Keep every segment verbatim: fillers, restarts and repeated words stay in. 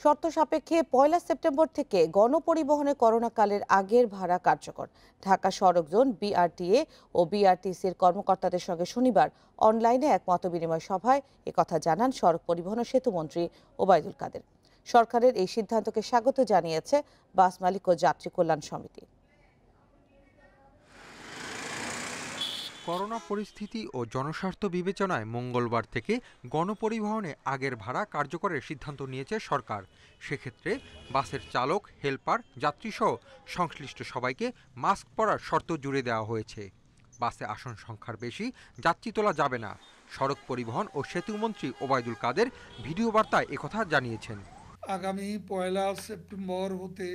শর্ত সাপেক্ষে পয়লা সেপ্টেম্বর থেকে গণপরিবহনে করোনাকালের আগের ভাড়া কার্যকর। ঢাকা সড়ক জোন বিআরটিএ ও বিআরটিসির কর্মকর্তাদের সঙ্গে শনিবার অনলাইনে এক মতবিনিময় সভায় একথা জানান সড়ক পরিবহন ও সেতুমন্ত্রী ওবায়দুল কাদের। সরকারের এই সিদ্ধান্তকে স্বাগত জানিয়েছে বাস মালিক ও যাত্রী কল্যাণ সমিতি। করোনা পরিস্থিতি ও জনস্বার্থ বিবেচনায় মঙ্গলবার থেকে গণপরিবহনে আগের ভাড়া কার্যকরের সিদ্ধান্ত নিয়েছে সরকার। সেক্ষেত্রে বাসের চালক, হেলপার, যাত্রীসহ সংশ্লিষ্ট সবাইকে মাস্ক পরার শর্ত জুড়ে দেওয়া হয়েছে। বাসে আসন সংখ্যার বেশি যাত্রী তোলা যাবে না। সড়ক পরিবহন ও সেতুমন্ত্রী ওবায়দুল কাদের ভিডিও বার্তায় একথা জানিয়েছেন। আগামী পয়লা সেপ্টেম্বর হতে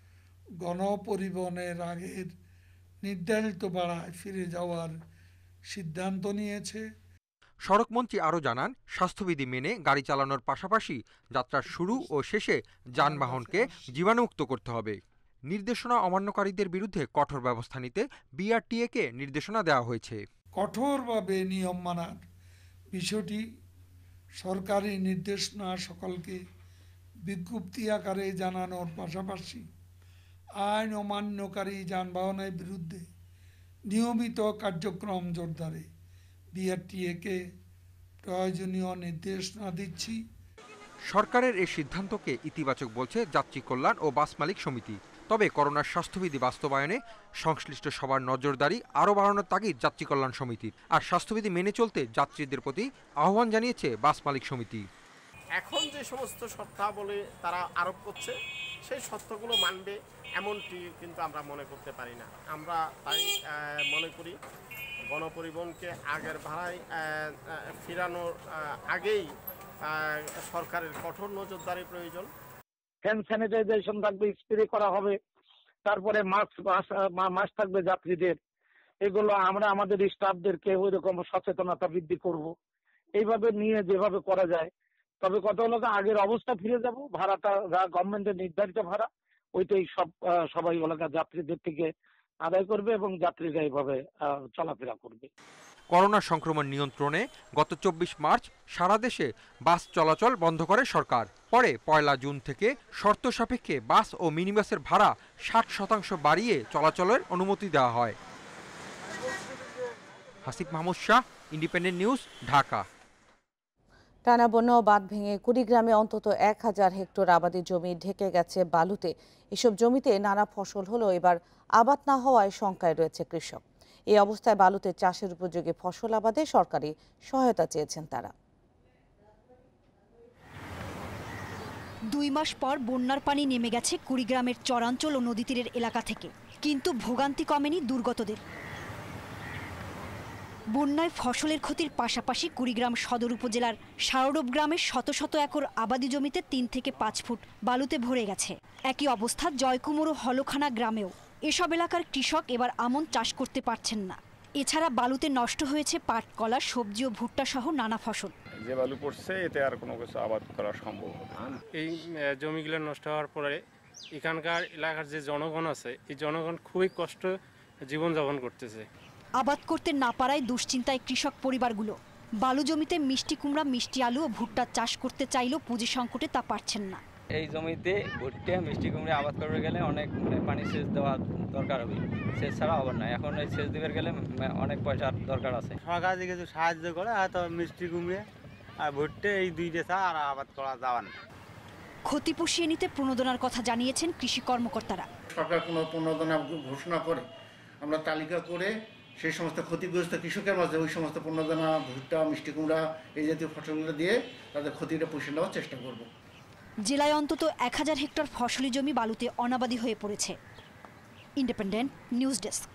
গণপরিবহনের আগের নির্ধারিত ভাড়ায় ফিরে যাওয়ার সিদ্ধান্ত নিয়েছে। সড়কমন্ত্রী আরও জানান, স্বাস্থ্যবিধি মেনে গাড়ি চালানোর পাশাপাশি যাত্রার শুরু ও শেষে যানবাহনকে জীবাণুমুক্ত করতে হবে। নির্দেশনা অমান্যকারীদের বিরুদ্ধে কঠোর ব্যবস্থা নিতে বিআরটিএ-কে নির্দেশনা দেওয়া হয়েছে। কঠোরভাবে নিয়ম মানার বিষয়টি সরকারি নির্দেশনা সকলকে বিজ্ঞপ্তি আকারে জানানোর পাশাপাশি আইন অমান্যকারী যানবাহনের বিরুদ্ধে নিয়মিত কার্যক্রম জোরদারে বিআরটিএ-কে প্রয়োজনীয় নির্দেশনা দিচ্ছি। সরকারের এই সিদ্ধান্তকে ইতিবাচক বলছে যাত্রী কল্যাণ ও বাস মালিক সমিতি। তবে করোনার স্বাস্থ্যবিধি বাস্তবায়নে সংশ্লিষ্ট সবার নজরদারি আরও বাড়ানোর তাগিদ যাত্রী কল্যাণ সমিতির। আর স্বাস্থ্যবিধি মেনে চলতে যাত্রীদের প্রতি আহ্বান জানিয়েছে বাস মালিক সমিতি। এখন যে সমস্ত শর্তাবলী তারা আরোপ করছে সেই শর্তগুলো মানবে এমনটি কিন্তু আমরা মনে করতে পারি না। আমরা তাই মনে করি গণপরিবহনকে আগের ভাড়ায় ফিরানোর আগেই সরকারের কঠোর নজরদারি প্রয়োজন। হ্যান্ড স্যানিটাইজেশন থাকবে, স্প্রে করা হবে, তারপরে মাস্ক মাস্ক থাকবে যাত্রীদের। এগুলো আমরা আমাদের স্টাফদেরকে ওই রকম সচেতনতা বৃদ্ধি করব। এইভাবে নিয়ে যেভাবে করা যায়। তবে কত হলো আগের অবস্থা ফিরে যাব, ভাড়াটা গভর্নমেন্টের নির্ধারিত ভাড়া ওইটাই সব সবাই এলাকা যাত্রীদের থেকে আদায় করবে এবং যাত্রীরা এইভাবে চলাফেরা করবে। করোনা সংক্রমণ নিয়ন্ত্রণে গত চব্বিশ মার্চ সারা দেশে বাস চলাচল বন্ধ করে সরকার। পরে পয়লা জুন থেকে শর্ত সাপেক্ষে বাস ও মিনিবাসের ভাড়া ষাট শতাংশ বাড়িয়ে চলাচলের অনুমতি দেওয়া হয়। Hasib Mahmud Shah, Independent News, Dhaka. টানা বন্যা ও বাঁধ ভেঙে কুড়িগ্রামে অন্তত এক হাজার হেক্টর আবাদি জমি ঢেকে গেছে বালুতে। এসব জমিতে নানা ফসল হলেও এবার আবাদ না হওয়ায় শঙ্কায় রয়েছে কৃষক। এই অবস্থায় বালুতে চাষের উপযোগী ফসল আবাদে সরকারি সহায়তা চেয়েছেন তারা। দুই মাস পর বন্যার পানি নেমে গেছে কুড়িগ্রামের চরাঞ্চল ও নদী তীরের এলাকা থেকে, কিন্তু ভোগান্তি কমেনি দুর্গতদের। বন্যায় ফসলের ক্ষতির পাশাপাশি কুড়িগ্রাম সদর উপজেলার সারডোব গ্রামের শত শত একর আবাদি জমিতে তিন থেকে পাঁচ ফুট বালুতে ভরে গেছে। একই অবস্থা জয়কুমুর ও হলখানা গ্রামেও। এসব এলাকার কৃষক এবার আমন চাষ করতে পারছেন না। এছাড়া বালুতে নষ্ট হয়েছে পাট, কলা, সবজি ও ভুট্টা সহ নানা ফসল। যে বালু পড়ছে এতে আর কোনো কিছু আবাদ করা সম্ভব হবে না। এই জমিগুলো নষ্ট হওয়ার পরে এখানকার এলাকার যে জনগণ আছে, এই জনগণ খুবই কষ্ট জীবনযাপন করতেছে। আবাদ করতে না পারায় দুশ্চিন্তায় কৃষক পরিবারগুলো। বালু জমিতে মিষ্টি কুমড়া, মিষ্টি আলু ও ভুট্টা চাষ করতে চাইলেও পুঁজি সংকটে তা পারছেন না। এই জমিতে ভুট্টা, মিষ্টি কুমড়া আবাদ করতে গেলে অনেক মানে পানি সেচ দেওয়া দরকার হবে, সেচ ছাড়া হবে না। এখন এই সেচ দিতে গেলে অনেক পয়সার দরকার আছে। সরকার থেকে কিছু সাহায্য করে হয়তো মিষ্টি কুমড়ে আর ভুট্টা এই দুইটা ছাড়া আর আবাদ করা যাবে না। ক্ষতি পুষিয়ে নিতে প্রণোদনার কথা জানিয়েছেন কৃষি কর্মকর্তারা। সরকার কোনো প্রণোদনা ঘোষণা করে আমরা তালিকা করে সেই সমস্ত ক্ষতিগ্রস্ত কৃষকের মাঝে ওই সমস্ত প্রণোদনা, ভুট্টা, মিষ্টি কুমড়া এই জাতীয় ফসলগুলো দিয়ে তাদের ক্ষতিটা পুষিয়ে নেওয়ার চেষ্টা করব। জেলায় অন্তত এক হাজার হেক্টর ফসলি জমি বালুতে অনাবাদি হয়ে পড়েছে। Independent News desk.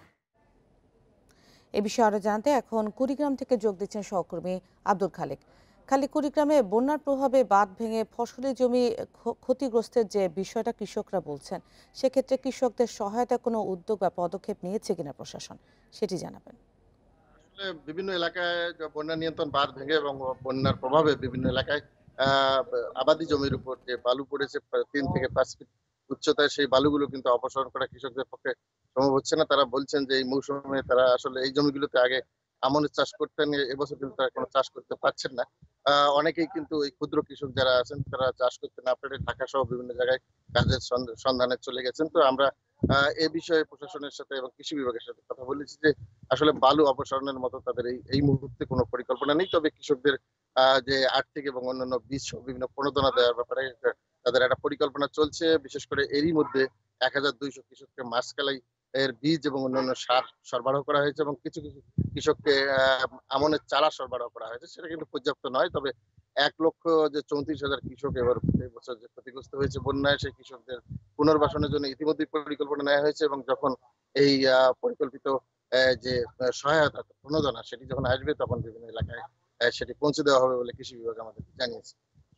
এ বিষয়ে আরো জানতে এখন কুড়িগ্রাম থেকে যোগ দিচ্ছেন সহকর্মী আব্দুল খালেক। খালি কুড়িগ্রামে বন্যার প্রভাবে বাঁধ ভেঙে ফসলি জমি ক্ষতিগ্রস্তের যে বিষয়টা কৃষকরা বলছেন, সেক্ষেত্রে কৃষকদের সহায়তা কোনো উদ্যোগ বা পদক্ষেপ নিয়েছে কিনা প্রশাসন, সেটি জানাবেন। আসলে বিভিন্ন এলাকায় বন্যা নিয়ন্ত্রণ বাঁধ ভেঙে এবং বন্যার প্রভাবে বিভিন্ন এলাকায় আবাদি জমির উপর যে বালু পড়েছে তিন থেকে পাঁচ ফিট উচ্চতায়, সেই বালুগুলো কিন্তু অপসারণ করা কৃষকদের পক্ষে সম্ভব হচ্ছে না। তারা বলছেন যে এই মৌসুমে তারা আসলে এই জমিগুলোতে আগে আমনের চাষ করতেন, এবছর কিন্তু তারা কোনো চাষ করতে পারছেন না। আহ, অনেকেই কিন্তু এই ক্ষুদ্র কৃষক যারা আছেন তারা চাষ করতে না পারে ঢাকা সহ বিভিন্ন জায়গায় কাজের সন্ধান- সন্ধানে চলে গেছেন। তো আমরা আহ, এ বিষয়ে প্রশাসনের সাথে এবং কৃষি বিভাগের সাথে কথা বলেছি যে আসলে বালু অপসারণের মতো তাদের এই এই মুহূর্তে কোনো পরিকল্পনা নেই, তবে কৃষকদের আহ, যে আর্থিক এবং অন্যান্য বীজ সহ বিভিন্ন প্রণোদনা দেওয়ার ব্যাপারে একটা তাদের একটা পরিকল্পনা চলছে। বিশেষ করে এরই মধ্যে এক হাজার দুইশো কৃষককে মাসকালাই এর বীজ এবং অন্যান্য সার সরবরাহ করা হয়েছে এবং কিছু কিছু কৃষককে আহ, আমনের চারা সরবরাহ করা হয়েছে। সেটা কিন্তু পর্যাপ্ত নয়, তবে এক লক্ষ যে চৌত্রিশ হাজার কৃষক এবার এই বছর যে ক্ষতিগ্রস্ত হয়েছে বন্যায়, সেই কৃষকদের পুনর্বাসনের জন্য ইতিমধ্যে পরিকল্পনা নেওয়া হয়েছে এবং যখন এই আহ, পরিকল্পিত আহ, যে আহ, সহায়তা প্রণোদনা সেটি যখন আসবে তখন বিভিন্ন এলাকায় আহ, সেটি পৌঁছে দেওয়া হবে বলে কৃষি বিভাগ আমাদের জানিয়েছে।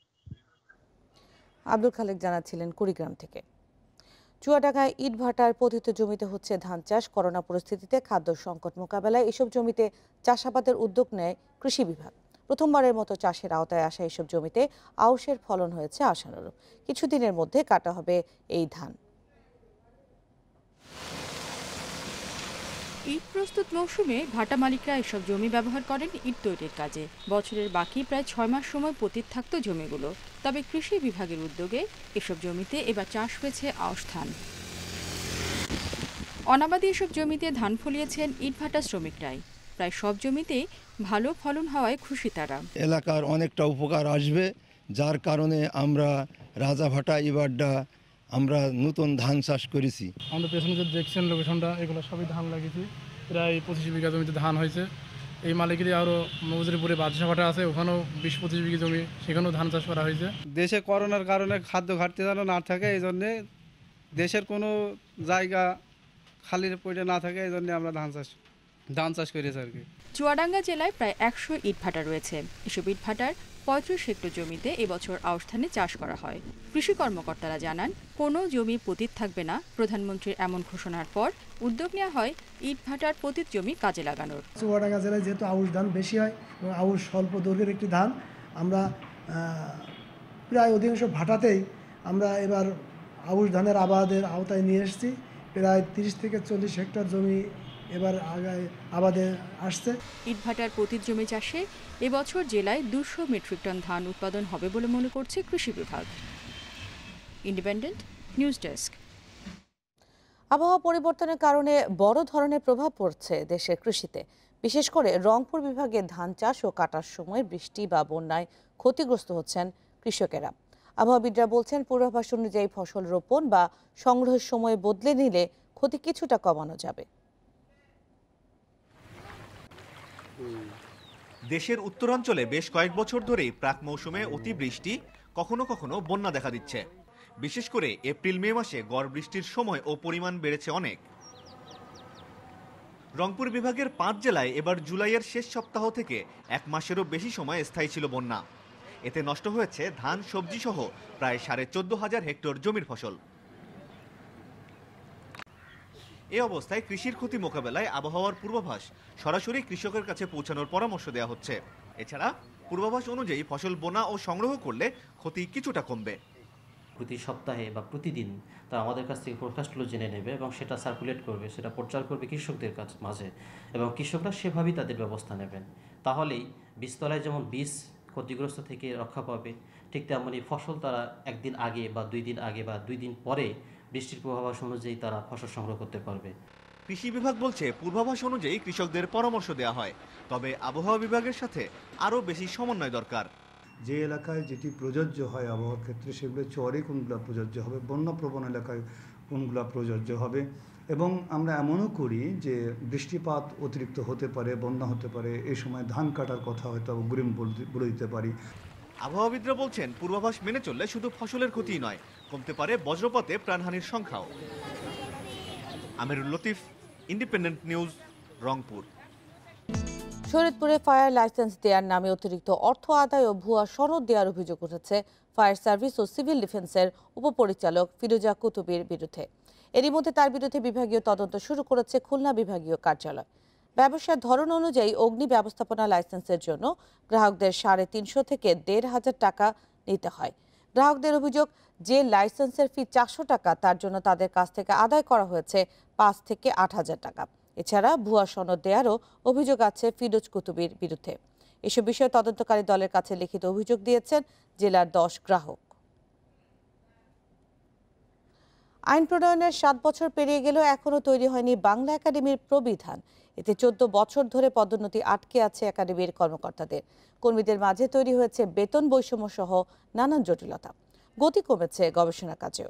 আব্দুল খালেক জানাচ্ছিলেন কুড়িগ্রাম থেকে। চুয়াডাঙ্গায় ইট ভাটার পতিত জমিতে হচ্ছে ধান চাষ। করোনা পরিস্থিতিতে খাদ্য সংকট মোকাবেলায় এসব জমিতে চাষাবাদের উদ্যোগ নেয় কৃষি বিভাগ। প্রথমবারের মতো চাষের আওতায় আসা এসব জমিতে আউশের ফলন হয়েছে আশানুরূপ। কিছুদিনের মধ্যে কাটা হবে এই ধান। ইট প্রস্তুত মৌসুমে ভাটা মালিকরা এসব জমি ব্যবহার করেন ইট তৈরির কাজে। বছরের বাকি প্রায় ছয় মাস সময় পতিত থাকত জমিগুলো, তবে কৃষি বিভাগের উদ্যোগে এসব জমিতে এবার চাষ হয়েছে আউশ ধান। অনাবাদী এসব জমিতে ধান ফলিয়েছেন ইটভাটা শ্রমিকরাই। প্রায় সব জমিতেই ভালো ফলন হওয়ায় খুশি তারা। এলাকার অনেকটা উপকার আসবে, যার কারণে আমরা রাজাভাটা ইবাড্ডা আমরা নতুন ধান চাষ করেছি। আমাদের পেছনে যে দেখছেন লোকেশনটা, এগুলো সবই ধান লাগিয়েছি। প্রায় পঁচিশ বিঘা জমিতে ধান হয়েছে। এই মালিকেরই আরও মজুরিপুরে বাদশা ভাটা আছে, ওখানেও বিশ পঁচিশ বিঘা জমি, সেখানেও ধান চাষ করা হয়েছে। দেশে করোনার কারণে খাদ্য ঘাটতি যেন না থাকে, এই জন্যে দেশের কোনো জায়গা খালি পড়ে না থাকে, এই জন্যে আমরা ধান চাষ ধান চাষ করেছি আর কি। চুয়াডাঙ্গা জেলায় প্রায় একশো ইটভাটা রয়েছে। এসব ইটভাটার পঁয়ত্রিশ হেক্টর জমিতে এবছর আউশ ধানের চাষ করা হয়। কৃষি কর্মকর্তারা জানান, কোনো জমি পতিত থাকবে না। প্রধানমন্ত্রীর এমন ঘোষণার পর উদ্যোগ নেওয়া হয় ইটভাটার পতিত জমি কাজে লাগানোর। চুয়াডাঙ্গা জেলায় যেহেতু আউশ ধান বেশি হয় এবং আউশ স্বল্প দৈর্ঘ্যের একটি ধান, আমরা প্রায় অধিকাংশ ভাটাতেই আমরা এবার আউশ ধানের আবাদের আওতায় নিয়ে এসেছি। প্রায় তিরিশ থেকে চল্লিশ হেক্টর জমি এবার আবাদে আসছে। ইটভাটার পতিত জমি চাষে এবছর জেলায় দুশো মেট্রিক টন ধান উৎপাদন হবে বলে মনে করছে কৃষি বিভাগ। Independent News desk. আবহাওয়া পরিবর্তনের কারণে বড় ধরনের প্রভাব পড়ছে দেশের কৃষিতে। বিশেষ করে রংপুর বিভাগে ধান চাষ ও কাটার সময় বৃষ্টি বা বন্যায় ক্ষতিগ্রস্ত হচ্ছেন কৃষকেরা। আবহাওয়াবিদরা বলছেন, পূর্বাভাস অনুযায়ী ফসল রোপণ বা সংগ্রহের সময় বদলে নিলে ক্ষতি কিছুটা কমানো যাবে। দেশের উত্তরাঞ্চলে বেশ কয়েক বছর ধরেই প্রাক মৌসুমে অতিবৃষ্টি, কখনো কখনো বন্যা দেখা দিচ্ছে। বিশেষ করে এপ্রিল মে মাসে গড় বৃষ্টির সময় ও পরিমাণ বেড়েছে অনেক। রংপুর বিভাগের পাঁচ জেলায় এবার জুলাইয়ের শেষ সপ্তাহ থেকে এক মাসেরও বেশি সময় স্থায়ী ছিল বন্যা। এতে নষ্ট হয়েছে ধান, সবজি সহ প্রায় সাড়ে চোদ্দ হাজার হেক্টর জমির ফসল। এ অবস্থায় কৃষির ক্ষতি মোকাবেলায় আবহাওয়ার পূর্বাভাস সরাসরি কৃষকের কাছে পৌঁছানোর পরামর্শ দেওয়া হচ্ছে। এছাড়া পূর্বাভাস অনুযায়ী ফসল বোনা ও সংগ্রহ করলে ক্ষতি কিছুটা কমবে। প্রতি সপ্তাহে বা প্রতিদিন তারা আমাদের কাছ থেকে ফোরকাস্টগুলো জেনে নেবে এবং সেটা সার্কুলেট করবে, সেটা প্রচার করবে কৃষকদের কাছে মাঝে, এবং কৃষকরা সেভাবেই তাদের ব্যবস্থা নেবেন। তাহলেই বীজতলায় যেমন বীজ ক্ষতিগ্রস্ত থেকে রক্ষা পাবে, ঠিক তেমনই ফসল তারা একদিন আগে বা দুই দিন আগে বা দুই দিন পরে বৃষ্টির পূর্বাভাস অনুযায়ী তারা ফসল সংগ্রহ করতে পারবে। কৃষি বিভাগ বলছে, পূর্বাভাস অনুযায়ী কৃষকদের পরামর্শ দেওয়া হয়, তবে আবহাওয়া বিভাগের সাথে আরও বেশি সমন্বয় দরকার। যে এলাকায় যেটি প্রযোজ্য হয় আবহাওয়ার ক্ষেত্রে, সেগুলো চরে কোনগুলো প্রযোজ্য হবে, বন্যাপ্রবণ এলাকায় কোনগুলো প্রযোজ্য হবে। এবং আমরা এমনও করি যে বৃষ্টিপাত অতিরিক্ত হতে পারে, বন্যা হতে পারে, এই সময় ধান কাটার কথা হয়তো অগ্রিম বলে দিতে পারি। আবহাওয়াবিদরা বলছেন, পূর্বাভাস মেনে চললে শুধু ফসলের ক্ষতিই নয়, কমতে পারে বজ্রপাতে প্রাণহানির সংখ্যাও। Amirul Latif, Independent News, Rangpur. শরীয়তপুরে ফায়ার লাইসেন্স দেওয়ার নামে অতিরিক্ত অর্থ আদায় ও ভুয়া সনদ দেওয়ার অভিযোগ উঠেছে ফায়ার সার্ভিস ও সিভিল ডিফেন্সের উপপরিচালক ফিরোজা কুতুবের বিরুদ্ধে। এরই মধ্যে তার বিরুদ্ধে বিভাগীয় তদন্ত শুরু করেছে খুলনা বিভাগীয় কার্যালয়। ব্যবসার ধরন অনুযায়ী অগ্নি ব্যবস্থাপনা লাইসেন্সের জন্য গ্রাহকদের সাড়ে তিনশো থেকে দেড় হাজার টাকা নিতে হয়। গ্রাহকদের অভিযোগ, যে লাইসেন্সের ফি চারশো টাকা তার জন্য তাদের কাছ থেকে আদায় করা হয়েছে পাঁচ থেকে আট হাজার টাকা। এছাড়া ভুয়া সনদ দেওয়ারও অভিযোগ আছে ফিরোজ কুতুবির বিরুদ্ধে। এসব বিষয়ে তদন্তকারী দলের কাছে লিখিত অভিযোগ দিয়েছেন জেলার দশ গ্রাহক। আইন প্রণয়নের সাত বছর পেরিয়ে গেলেও এখনো তৈরি হয়নি বাংলা একাডেমির প্রবিধান। এতে চোদ্দ বছর ধরে পদোন্নতি আটকে আছে একাডেমির কর্মকর্তাদের। কর্মীদের মাঝে তৈরি হয়েছে বেতন বৈষম্য সহ নানান জটিলতা। গতি কমেছে গবেষণা কাজেও।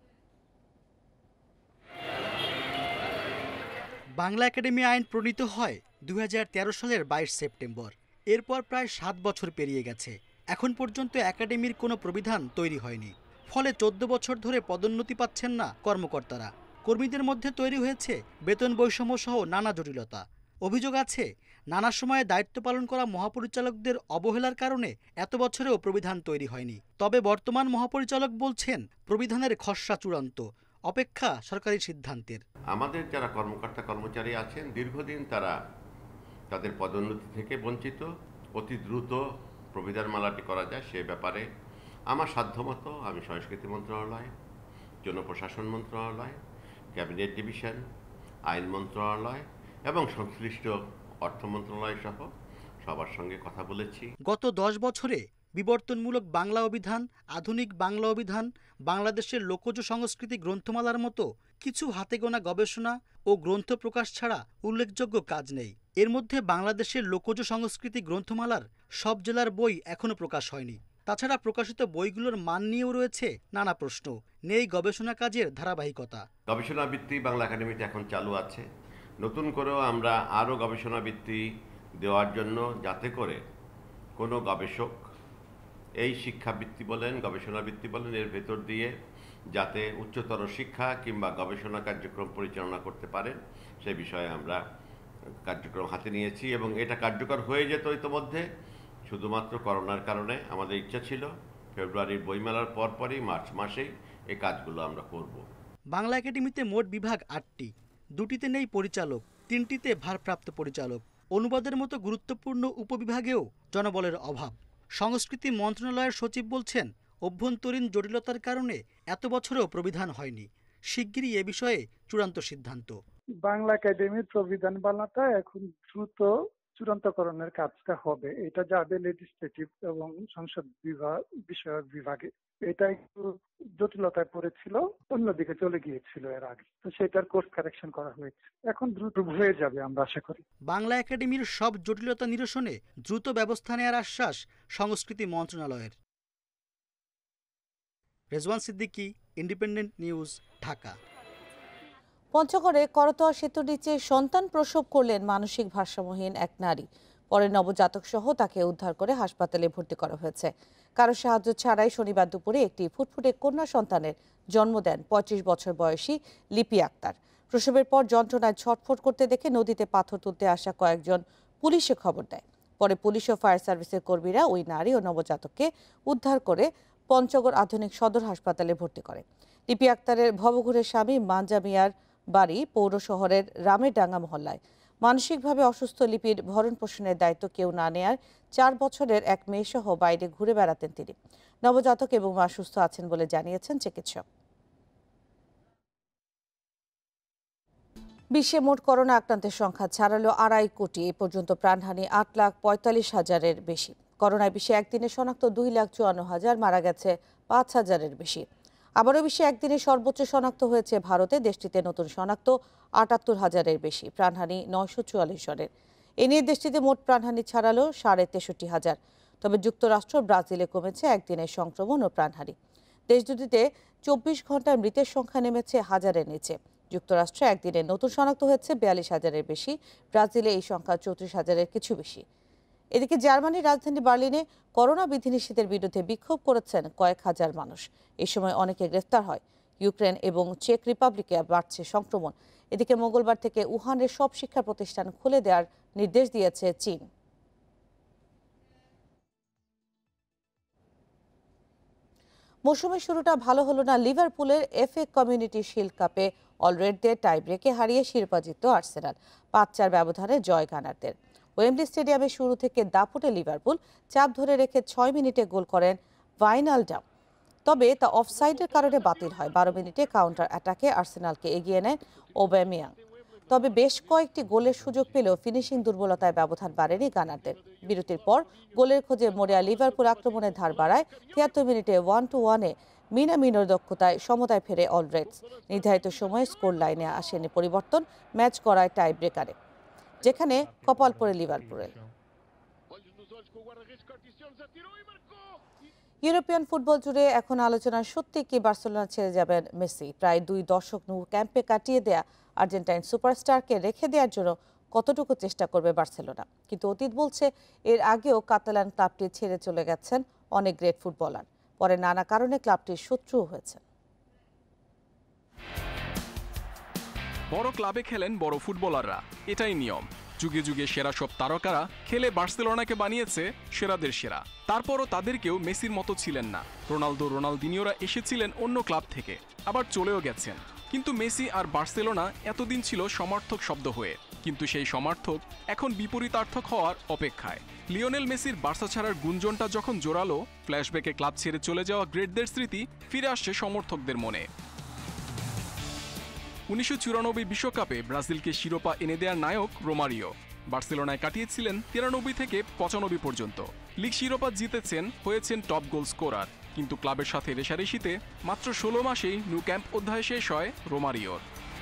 বাংলা একাডেমি আইন প্রণীত হয় দুই হাজার তেরো সালের বাইশ সেপ্টেম্বর। এরপর প্রায় সাত বছর পেরিয়ে গেছে, এখন পর্যন্ত একাডেমির কোনো প্রবিধান তৈরি হয়নি। ফলে চোদ্দ বছর ধরে পদোন্নতি পাচ্ছেন না কর্মকর্তারা। কর্মীদের মধ্যে তৈরি হয়েছে বেতন বৈষম্য সহ নানা জটিলতা। অভিযোগ আছে নানা সময়ে দায়িত্ব পালন করা মহাপরিচালকদের অবহেলার কারণে এত বছরেও প্রবিধান তৈরি হয়নি। তবে বর্তমান মহাপরিচালক বলছেন প্রবিধানের খসড়া চূড়ান্ত, অপেক্ষা সরকারি সিদ্ধান্তের। আমাদের যারা কর্মকর্তা কর্মচারী আছেন দীর্ঘদিন তারা তাদের পদোন্নতি থেকে বঞ্চিত। অতি দ্রুত প্রবিধানমালাটি করা যায় সে ব্যাপারে আমার সাধ্যমতো আমি সংস্কৃতি মন্ত্রণালয়, জনপ্রশাসন মন্ত্রণালয়, ক্যাবিনেট ডিভিশন, আইন মন্ত্রণালয় এবং সংশ্লিষ্ট অর্থ মন্ত্রণালয় সহ সবার সঙ্গে কথা বলেছি। গত দশ বছরে বিবর্তনমূলক বাংলা অভিধান, আধুনিক বাংলা অভিধান, বাংলাদেশের লোকজ সংস্কৃতি গ্রন্থমালার মতো কিছু হাতে গোনা গবেষণা ও গ্রন্থ প্রকাশ ছাড়া উল্লেখযোগ্য কাজ নেই। এর মধ্যে বাংলাদেশের লোকজ সংস্কৃতি গ্রন্থমালার সব জেলার বই এখনো প্রকাশ হয়নি। তাছাড়া প্রকাশিত বইগুলোর মান নিয়েও রয়েছে নানা প্রশ্ন, নেই গবেষণা কাজের ধারাবাহিকতা। গবেষণা বৃত্তি বাংলা একাডেমিতে এখন চালু আছে। নতুন করেও আমরা আরও গবেষণা বৃত্তি দেওয়ার জন্য, যাতে করে কোনো গবেষক এই শিক্ষাবৃত্তি বলেন, গবেষণা বৃত্তি বলেন, এর ভেতর দিয়ে যাতে উচ্চতর শিক্ষা কিংবা গবেষণা কার্যক্রম পরিচালনা করতে পারেন সে বিষয়ে আমরা কার্যক্রম হাতে নিয়েছি এবং এটা কার্যকর হয়ে যেত ইতোমধ্যে। শুধুমাত্র করোনার কারণে আমাদের ইচ্ছা ছিল ফেব্রুয়ারির বইমেলার পরপরই মার্চ মাসেই এই কাজগুলো আমরা করব। বাংলা একাডেমিতে মোট বিভাগ আটটি, দুটিতে নেই পরিচালক, তিনটিতে ভারপ্রাপ্ত পরিচালক। অনুবাদের মতো গুরুত্বপূর্ণ উপবিভাগেও জনবলের অভাব। সংস্কৃতি মন্ত্রণালয়ের সচিব বলছেন অভ্যন্তরীণ জটিলতার কারণে এত বছরেও প্রবিধান হয়নি। শিগগিরই এ বিষয়ে চূড়ান্ত সিদ্ধান্ত। বাংলা একাডেমির প্রবিধান বানাটা এখন দ্রুত চূড়ান্তকরণের কাজটা হবে। এটা যাবে লেজিসলেটিভ এবং সংসদ বিভাগ বিষয়ক বিভাগে। এটা একটু জটিলতায় পড়েছিল, অন্যদিকে চলে গিয়েছিল এর আগে, তো সেটার কোর্স কারেকশন করা হয়েছে, এখন দ্রুত হয়ে যাবে আমরা আশা করি। বাংলা একাডেমির সব জটিলতা নিরসনে দ্রুত ব্যবস্থা নেওয়ার আশ্বাস সংস্কৃতি মন্ত্রণালয়ের। Rezwan Siddiqui, Independent News, Dhaka. পঞ্চগড়ে করতোয়া সেতুর নিচে সন্তান প্রসব করলেন মানসিক ভারসাম্যহীন এক নারী। পরে নবজাতক সহ তাকে উদ্ধার করে হাসপাতালে ভর্তি করা হয়েছে। কারো সাহায্য ছাড়াই শনিবার দুপুরে একটি ফুটফুটে কন্যা সন্তানের জন্ম দেন পঁয়ত্রিশ বছর বয়সী লিপি আক্তার। প্রসবের পর যন্ত্রণায় ছটফট করতে দেখে নদীতে পাথর তুলতে আসা কয়েকজন পুলিশে খবর দেয়। পরে পুলিশ ও ফায়ার সার্ভিসের কর্মীরা ওই নারী ও নবজাতককে উদ্ধার করে পঞ্চগড় আধুনিক সদর হাসপাতালে ভর্তি করে। লিপি আক্তারের ভবঘুরের স্বামী মানজা মিয়ার বাড়ি পৌর শহরের রামেরডাঙ্গা মহল্লায়। মানসিকভাবে অসুস্থ লিপির ভরণ পোষণের দায়িত্ব কেউ না নেয়ার চার বছরের এক মেয়েসহ বাইরে ঘুরে বেড়াতেন তিনি। নবজাতক এবং মা সুস্থ আছেন বলে জানিয়েছেন চিকিৎসক। বিশ্বে মোট করোনা আক্রান্তের সংখ্যা ছাড়ালো আড়াই কোটি। এ পর্যন্ত প্রাণহানি আট লাখ পঁয়তাল্লিশ হাজারের বেশি। করোনায় বিশ্বে একদিনে শনাক্ত দুই লাখ চুয়ান্ন হাজার, মারা গেছে পাঁচ হাজারের বেশি। আবারও বিশ্বে একদিনে সর্বোচ্চ শনাক্ত হয়েছে ভারতে। দেশটিতে নতুন শনাক্ত আটাত্তর হাজারের বেশি, প্রাণহানি নয়শো চুয়াল্লিশ জনের। এ নিয়ে দেশটিতে মোট প্রাণহানি ছাড়ালো সাড়ে তেষট্টি হাজার। তবে যুক্তরাষ্ট্র, ব্রাজিলে কমেছে একদিনের সংক্রমণ ও প্রাণহানি। দেশ দুটিতে চব্বিশ ঘন্টায় মৃতের সংখ্যা নেমেছে হাজারের নিচে। যুক্তরাষ্ট্রে একদিনে নতুন শনাক্ত হয়েছে বিয়াল্লিশ হাজারের বেশি, ব্রাজিলে এই সংখ্যা চৌত্রিশ হাজারের কিছু বেশি। এদিকে জার্মানির রাজধানী বার্লিনে করোনা বিধিনিষেধের বিরুদ্ধে বিক্ষোভ করেছেন কয়েক হাজার মানুষ। এই সময় অনেকে গ্রেফতার হয়। ইউক্রেন এবং চেক রিপাবলিকে বাড়ছে সংক্রমণ। এদিকে মঙ্গলবার থেকে উহানের সব শিক্ষা প্রতিষ্ঠান খুলে দেওয়ার নির্দেশ দিয়েছে চীন। মৌসুমের শুরুটা ভালো হলো না লিভারপুলের। এফএ কমিউনিটি শিল্ড কাপে অলরেডদের টাই ব্রেকে হারিয়ে শিরোপা জিতল আর্সেনাল। পাঁচ চার ব্যবধানে জয় গানারদের। ওয়েম্বলি স্টেডিয়ামে শুরু থেকে দাপুটে লিভারপুল চাপ ধরে রেখে ছয় মিনিটে গোল করেন ভাইনালডাম, তবে তা অফসাইডের কারণে বাতিল হয়। বারো মিনিটে কাউন্টার অ্যাটাকে আর্সেনালকে এগিয়ে নেন ওবামেয়াং। তবে বেশ কয়েকটি গোলের সুযোগ পেলেও ফিনিশিং দুর্বলতায় ব্যবধান বাড়েনি গানারদের। বিরতির পর গোলের খোঁজে মরিয়া লিভারপুল আক্রমণের ধার বাড়ায় তিয়াত্তর মিনিটে ওয়ান টু ওয়ানে মিনামিনোর দক্ষতায় সমতায় ফেরে অল রেডস। নির্ধারিত সময়ে স্কোর লাইনে আসেনি পরিবর্তন, ম্যাচ গড়ায় টাই ব্রেকারে, যেখানে কপাল পড়ে লিভারপুলের। ইউরোপিয়ান ফুটবল জুড়ে এখন আলোচনার সত্যি কি বার্সেলোনা ছেড়ে যাবেন মেসি। প্রায় দুই দশক নু ক্যাম্পে কাটিয়ে দেয়া আর্জেন্টাইন সুপারস্টারকে রেখে দেওয়ার জন্য কতটুকু চেষ্টা করবে বার্সেলোনা। কিন্তু অতীত বলছে এর আগেও কাতালান ক্লাবটি ছেড়ে চলে গেছেন অনেক গ্রেট ফুটবলার, পরে নানা কারণে ক্লাবটির শত্রুও হয়েছেন। বড় ক্লাবে খেলেন বড় ফুটবলাররা, এটাই নিয়ম। যুগে যুগে সেরা সব তারকারা খেলে বার্সেলোনাকে বানিয়েছে সেরাদের সেরা। তারপরও তাদেরকেও মেসির মতো ছিলেন না। রোনালদো, রোনালদিনিওরা এসেছিলেন অন্য ক্লাব থেকে, আবার চলেও গেছেন। কিন্তু মেসি আর বার্সেলোনা এতদিন ছিল সমার্থক শব্দ হয়ে, কিন্তু সেই সমার্থক এখন বিপরীতার্থক হওয়ার অপেক্ষায়। লিওনেল মেসির বার্সা ছাড়ার গুঞ্জনটা যখন জোরালো, ফ্ল্যাশব্যাকে ক্লাব ছেড়ে চলে যাওয়া গ্রেটদের স্মৃতি ফিরে আসছে সমর্থকদের মনে। উনিশশো চুরানব্বই বিশ্বকাপে ব্রাজিলকে শিরোপা এনে দেওয়ার নায়ক রোমারিও বার্সেলোনায় কাটিয়েছিলেন তিরানব্বই থেকে পঁচানব্বই পর্যন্ত। লিগ শিরোপা জিতেছেন, হয়েছেন টপ গোল স্কোরার। কিন্তু ক্লাবের সাথে রেশারেশিতে মাত্র ষোলো মাসেই নিউ ক্যাম্প অধ্যায় শেষ হয় রোমারিওর।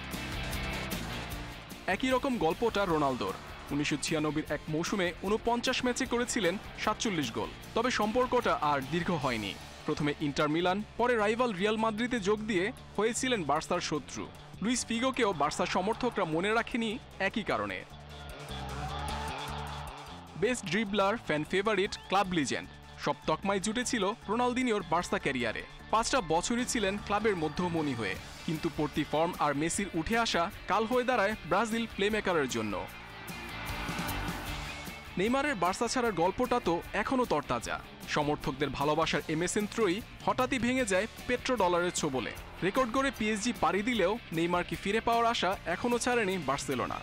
একই রকম গল্পটা রোনালদোর। উনিশশো ছিয়ানব্বইয়ের এক মৌসুমে উনপঞ্চাশ ম্যাচে করেছিলেন সাতচল্লিশ গোল, তবে সম্পর্কটা আর দীর্ঘ হয়নি। প্রথমে ইন্টার মিলান, পরে রাইভাল রিয়াল মাদ্রিদে যোগ দিয়ে হয়েছিলেন বার্সার শত্রু। লুইস ফিগোকেও বার্সা সমর্থকরা মনে রাখেনি একই কারণে। Best dribbler, fan favourite, club legend সব তকমাই জুটেছিল রোনালদিনিওর বার্সা ক্যারিয়ারে। পাঁচটা বছরই ছিলেন ক্লাবের মধ্যমণি হয়ে, কিন্তু পড়তি ফর্ম আর মেসির উঠে আসা কাল হয়ে দাঁড়ায় ব্রাজিল প্লেমেকারের জন্য। নেইমারের বার্সা ছাড়ার গল্পটা তো এখনও তরতাজা। সমর্থকদের ভালোবাসার এমএসএন ত্রয়ী হঠাৎই ভেঙে যায় পেট্রো ডলারের ছোবলে। রেকর্ড গড়ে পিএসজি পাড়ি দিলেও নেইমারকে ফিরে পাওয়ার আশা এখনও ছাড়েনি বার্সেলোনা।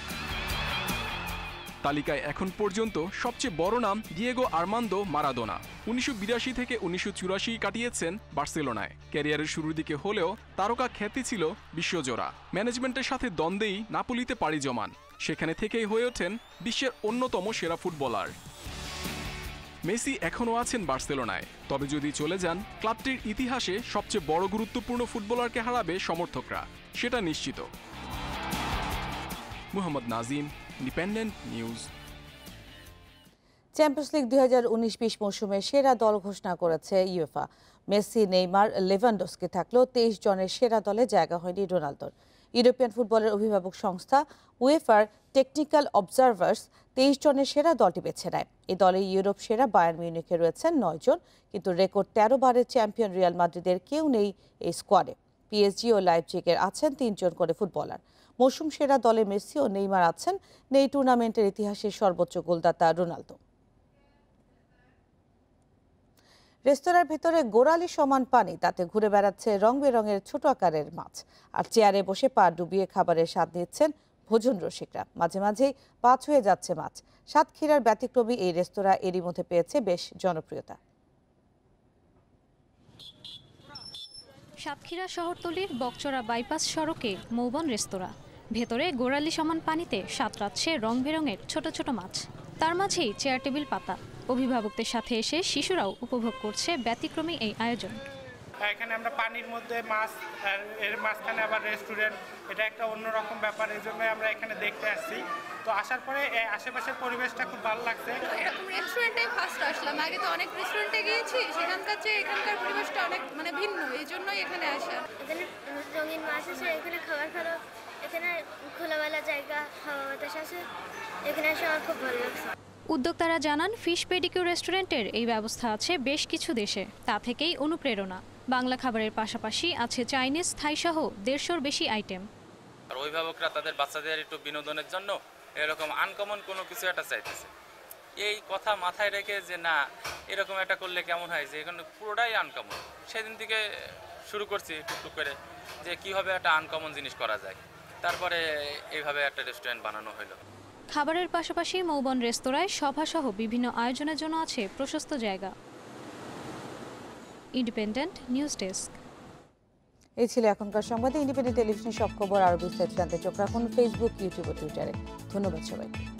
তালিকায় এখন পর্যন্ত সবচেয়ে বড় নাম ডিয়েগো আর্মান্দো মারাদোনা। উনিশশো বিরাশি থেকে উনিশশো চুরাশি কাটিয়েছেন বার্সেলোনায়। ক্যারিয়ারের শুরুর দিকে হলেও তারকা খ্যাতি ছিল বিশ্বজোড়া। ম্যানেজমেন্টের সাথে দ্বন্দ্বেই নাপোলিতে পাড়ি জমান, সেখানে থেকেই হয়ে ওঠেন বিশ্বের অন্যতম সেরা ফুটবলার। মেসি এখনও আছেন বার্সেলোনায়, তবে যদি চলে যান ক্লাবটির ইতিহাসে সবচেয়ে বড় গুরুত্বপূর্ণ ফুটবলারকে হারাবে সমর্থকরা, সেটা নিশ্চিত। Muhammad Nazim, Independent News. Champions League দুই হাজার উনিশ বিশ মৌসুমে সেরা দল ঘোষণা করেছে ইউএফা। মেসি, নেইমার, লেভানডস্কি থাকলেও তেইশ জনের সেরা দলে জায়গা হয়নি রোনালদোর। ইউরোপিয়ান ফুটবলের অভিভাবক সংস্থা উয়েফার টেকনিক্যাল অবজারভার্স তেইশ জনের সেরা দলটি বেছে নেয়। এই দলে ইউরোপ সেরা বায়ার্ন মিউনিখে রয়েছেন নয় জন, কিন্তু রেকর্ড তেরো বারের চ্যাম্পিয়ন রিয়াল মাদ্রিদের কেউ নেই এই স্কোয়াডে। পিএসজি ও লাইপজিগের আছেন তিনজন করে ফুটবলার। মৌসুম সেরা দলে মেসি ও নেইমার আছেন, নেই টুর্নামেন্টের ইতিহাসে সর্বোচ্চ গোলদাতা রোনালদো। রেস্তোরাঁর ভেতরে গোড়ালি সমান পানি, তাতে ঘুরে বেড়াচ্ছে রং বেরঙের ছোট আকারের মাছ, আর চেয়ারে বসে পা ডুবিয়ে খাবারের স্বাদ নিচ্ছেন ভোজন রসিকরা। মাঝে মাঝেই পা ছুঁয়ে যাচ্ছে মাছ। সাতক্ষীরার ব্যতিক্রমী এই রেস্তোরাঁ এরই মধ্যে পেয়েছে বেশ জনপ্রিয়তা। সাতক্ষীরা শহরতলির বকচড়া বাইপাস সড়কে মৌবন রেস্তোরাঁ। ভেতরে গোড়ালি সমান পানিতে সাঁতরাচ্ছে রং বেরঙের ছোট ছোট মাছ, তার মাঝেই চেয়ার টেবিল পাতা। অভিভাবকদের সাথে এসে শিশুরাও উপভোগ করছে ব্যতিক্রমী এই আয়োজন। এখানে আমরা পানির মধ্যে মাছ, আর এর মাঝখানে আবার রেস্টুরেন্ট, এটা একটা অন্যরকম ব্যাপার, এই জন্য আমরা এখানে দেখতে আসছি। তো আসার পরে আশেপাশের পরিবেশটা খুব ভালো লাগছে। এরকম রেস্টুরেন্টে ফার্স্ট আসলাম, আগে তো অনেক রেস্টুরেন্টে গিয়েছি, সেখানকার চেয়ে এখানকার পরিবেশটা অনেক মানে ভিন্ন, এই জন্যই এখানে আসা। এখানে রঙিন মাছ আছে, এখানে খাবার ভালো, এখানে খোলামেলা জায়গা, হাওয়া বাতাস আছে, এখানে এসে আমার খুব ভালো লাগছে। উদ্যোক্তারা জানান ফিশ পেডিকিউর রেস্টুরেন্টের এই ব্যবস্থা আছে বেশ কিছু দেশে, তা থেকেই অনুপ্রেরণা। বাংলা খাবারের পাশাপাশি আছে চাইনিজ, থাই সহ দেড়শোর বেশি আইটেম। আর অভিভাবকরা তাদের বাচ্চাদের একটু বিনোদনের জন্য এরকম আনকমন কোনো কিছু একটা চাইতেছে। এই কথা মাথায় রেখে যে না এরকম একটা করলে কেমন হয়, যে এখানে পুরোটাই আনকমন, সেদিন থেকে শুরু করছি টুকটুক করে যে কীভাবে একটা আনকমন জিনিস করা যায়। তারপরে এইভাবে একটা রেস্টুরেন্ট বানানো হলো। খাবারের পাশাপাশি মৌবন রেস্তোরাঁয় সভাসহ বিভিন্ন আয়োজনের জন্য আছে প্রশস্ত জায়গা। Independent News desk. এই ছিল এখনকার সংবাদে। ইন্ডিপেন্ডেন্ট টেলিভিশনের সব খবর আরও বিস্তারিত জানতে চোখ রাখুন ফেসবুক, ইউটিউব ও টুইটারে। ধন্যবাদ সবাইকে।